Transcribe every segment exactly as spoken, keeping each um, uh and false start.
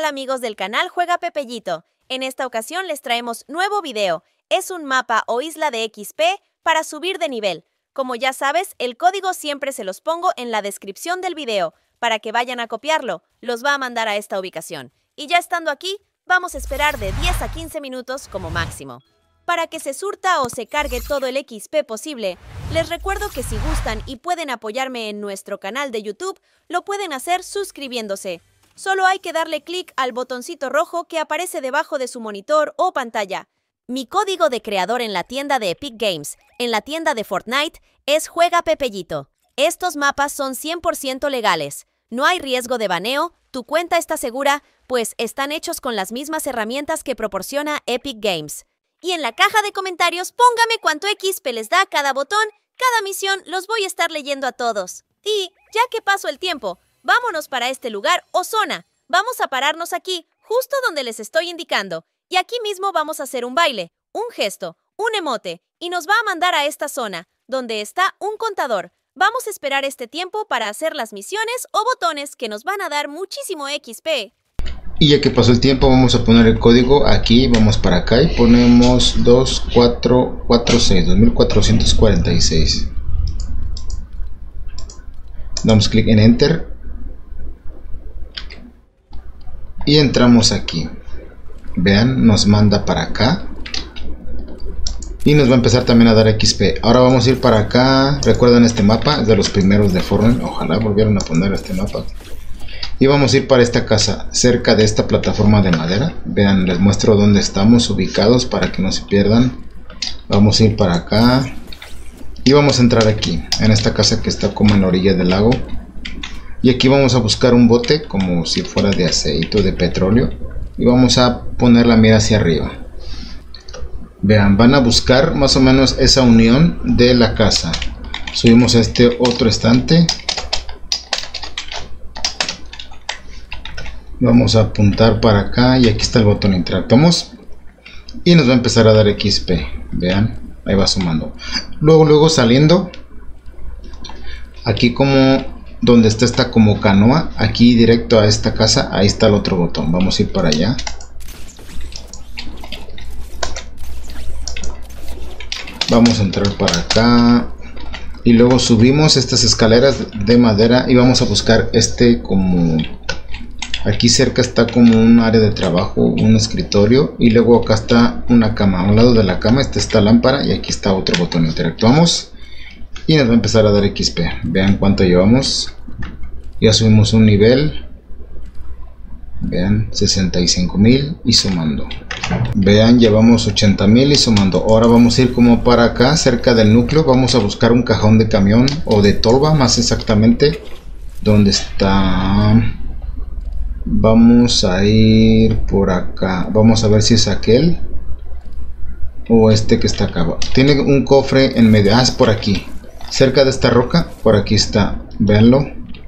Hola amigos del canal Juega Pepellito. En esta ocasión les traemos nuevo video. Es un mapa o isla de X P para subir de nivel. Como ya sabes, el código siempre se los pongo en la descripción del video. Para que vayan a copiarlo, los va a mandar a esta ubicación. Y ya estando aquí, vamos a esperar de diez a quince minutos como máximo. Para que se surta o se cargue todo el X P posible, les recuerdo que si gustan y pueden apoyarme en nuestro canal de YouTube, lo pueden hacer suscribiéndose. Solo hay que darle clic al botoncito rojo que aparece debajo de su monitor o pantalla. Mi código de creador en la tienda de Epic Games, en la tienda de Fortnite, es Juega Pepellito. Estos mapas son cien por ciento legales. No hay riesgo de baneo, tu cuenta está segura, pues están hechos con las mismas herramientas que proporciona Epic Games. Y en la caja de comentarios póngame cuánto X P les da cada botón, cada misión, los voy a estar leyendo a todos. Y, ya que pasó el tiempo, vámonos para este lugar o zona. Vamos a pararnos aquí, justo donde les estoy indicando. Y aquí mismo vamos a hacer un baile, un gesto, un emote, y nos va a mandar a esta zona, donde está un contador. Vamos a esperar este tiempo para hacer las misiones o botones que nos van a dar muchísimo X P. Y ya que pasó el tiempo, vamos a poner el código aquí, vamos para acá y ponemos dos cuatro cuatro seis, dos mil cuatrocientos cuarenta y seis. Damos clic en Enter y entramos aquí. Vean, nos manda para acá y nos va a empezar también a dar X P. Ahora vamos a ir para acá. Recuerden, este mapa es de los primeros de Fortnite. Ojalá volvieran a poner este mapa. Y vamos a ir para esta casa, cerca de esta plataforma de madera. Vean, les muestro dónde estamos ubicados para que no se pierdan. Vamos a ir para acá y vamos a entrar aquí, en esta casa que está como en la orilla del lago. Y aquí vamos a buscar un bote como si fuera de aceite o de petróleo. Y vamos a poner la mira hacia arriba. Vean, van a buscar más o menos esa unión de la casa. Subimos a este otro estante. Vamos a apuntar para acá y aquí está el botón interactuamos y nos va a empezar a dar X P. Vean, ahí va sumando. Luego, luego saliendo aquí como donde está esta como canoa, aquí directo a esta casa, ahí está el otro botón. Vamos a ir para allá. Vamos a entrar para acá y luego subimos estas escaleras de madera y vamos a buscar este como... Aquí cerca está como un área de trabajo, un escritorio, y luego acá está una cama. A un lado de la cama está esta lámpara y aquí está otro botón. Interactuamos y nos va a empezar a dar X P. Vean cuánto llevamos. Ya subimos un nivel. Vean, sesenta y cinco mil y sumando. Vean, llevamos ochenta mil y sumando. Ahora vamos a ir como para acá, cerca del núcleo. Vamos a buscar un cajón de camión o de tolva, más exactamente. ¿Dónde está? Vamos a ir por acá. Vamos a ver si es aquel o este que está acá. Tiene un cofre en medio. Ah, es por aquí. Cerca de esta roca. Por aquí está. Véanlo.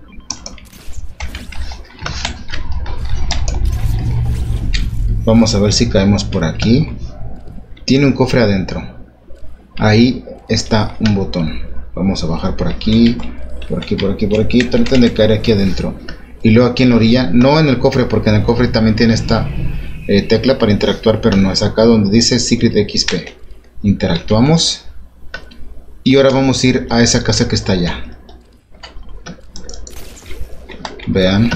Vamos a ver si caemos por aquí. Tiene un cofre adentro. Ahí está un botón. Vamos a bajar por aquí. Por aquí, por aquí, por aquí. Traten de caer aquí adentro. Y luego aquí en la orilla, no en el cofre, porque en el cofre también tiene esta eh, tecla para interactuar, pero no es acá donde dice Secret X P. Interactuamos. Y ahora vamos a ir a esa casa que está allá. Vean.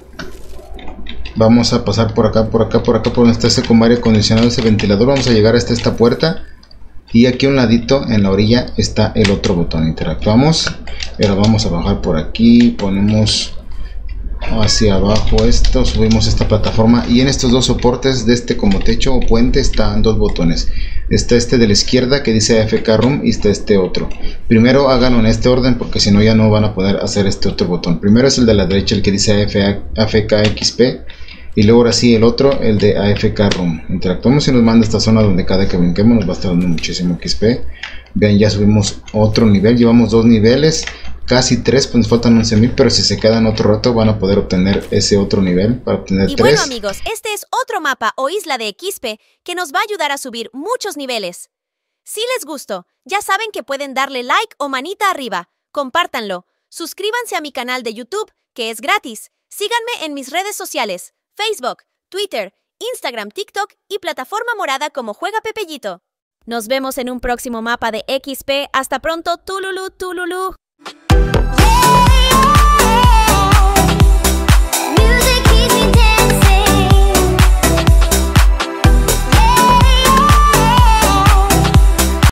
Vamos a pasar por acá, por acá, por acá, por donde está ese como aire acondicionado, ese ventilador. Vamos a llegar hasta esta puerta. Y aquí a un ladito, en la orilla, está el otro botón. Interactuamos. Y ahora vamos a bajar por aquí. Ponemos... hacia abajo esto, subimos esta plataforma y en estos dos soportes de este como techo o puente están dos botones. Está este de la izquierda que dice A F K Room y está este otro. Primero háganlo en este orden porque si no ya no van a poder hacer este otro botón. Primero es el de la derecha, el que dice A F K X P, y luego ahora sí el otro, el de A F K Room. Interactuamos y nos manda a esta zona donde cada que brinquemos nos va a estar dando muchísimo X P. Vean, ya subimos otro nivel, llevamos dos niveles. Casi tres, pues nos faltan once mil, pero si se quedan otro rato van a poder obtener ese otro nivel para obtener y tres. Bueno amigos, este es otro mapa o isla de X P que nos va a ayudar a subir muchos niveles. Si les gustó, ya saben que pueden darle like o manita arriba, compártanlo, suscríbanse a mi canal de YouTube, que es gratis, síganme en mis redes sociales, Facebook, Twitter, Instagram, TikTok y plataforma morada como Juega Pepellito. Nos vemos en un próximo mapa de X P. Hasta pronto, Tululu, Tululu. Yeah.